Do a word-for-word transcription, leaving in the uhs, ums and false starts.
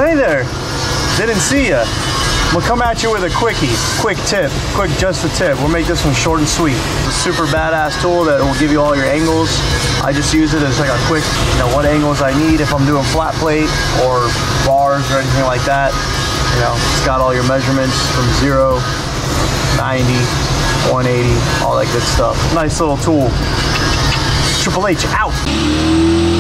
hey there. Didn't see ya. We'll come at you with a quickie, quick tip, quick just a tip. We'll make this one short and sweet. It's a super badass tool that will give you all your angles. I just use it as like a quick, you know, what angles I need if I'm doing flat plate or bars or anything like that. You know, it's got all your measurements from zero, ninety, one eighty, all that good stuff. Nice little tool. Triple H out.